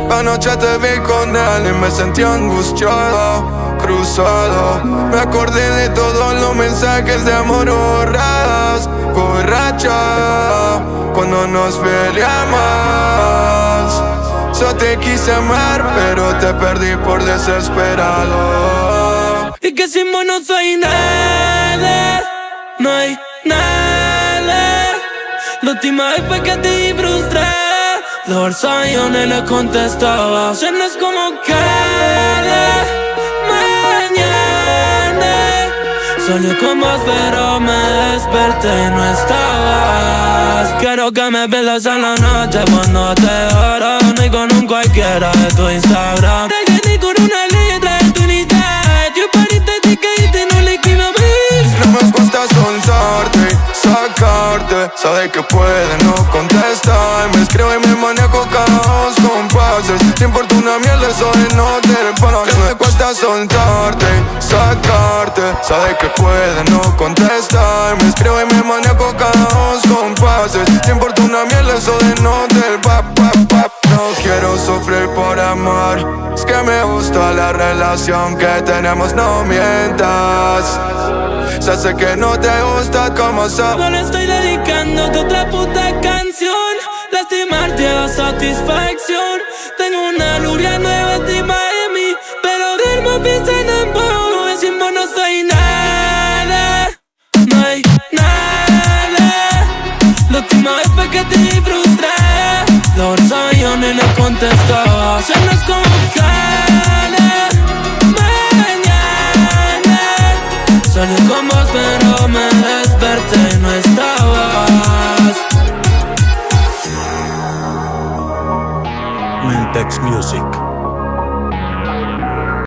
Anoche te vi con él y me sentí angustiado, cruzado. Me acordé de todos los mensajes de amor borrados, borracha, cuando nos peleamos. Yo te quise amar, pero te perdí por desesperado. Y que sin vos no soy nada, no hay nada. La última vez fue que te vi frustrada. La bolsa yo no le contestaba. Ya no es como cada mañana. Soñé con vos pero me desperté y no estabas. Quiero que me pierdas en la noche cuando te oro. Ni con un cualquiera de tu Instagram. Ni con una letra de tu unidad. Yo pariste de que no le quiero ver. No me cuesta soltarte, sacarte. Sabe que puede no contestar. Me escribe y me manejo cada dos compases. Te importa una mierda eso de no te paras. No me cuesta soltarte, sacarte. Sabe que puede no contestar. Me escribe y me manejo cada dos compases. Te importa una mierda eso de no te paras. No quiero sufrir por amor. Es que me gusta la relación que tenemos, no mientas. Ya sé que no te gusta como soy. No le estoy dedicando otra puta canción. Lastimarte da satisfacción. Tengo una luna nueva encima de mí, pero duermo pensando en vos. Sin vos no soy nada, no hay nada. La última vez fue que te vi frustrada. La bolsa yo no le contestaba. Ya no es como cada mañana. Salí con vos pero me desperté y no estabas. Mentex Music.